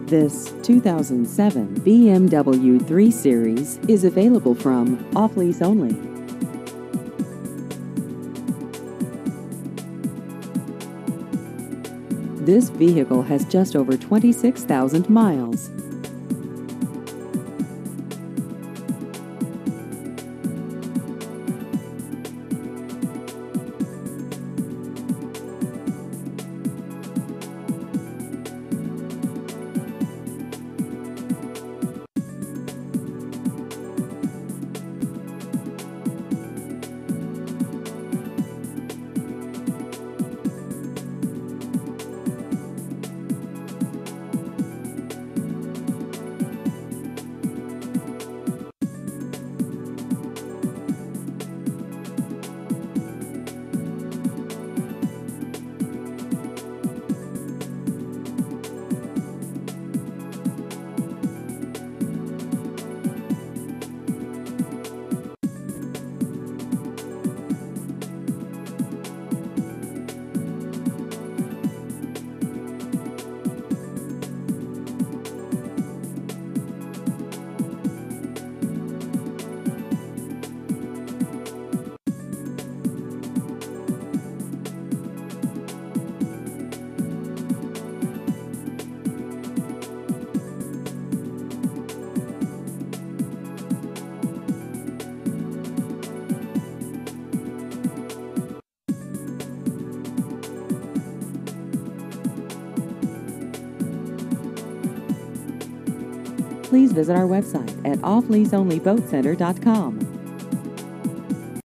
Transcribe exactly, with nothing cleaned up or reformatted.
This two thousand seven B M W three Series is available from Off Lease Only. This vehicle has just over twenty-six thousand miles. Please visit our website at off lease only boat center dot com.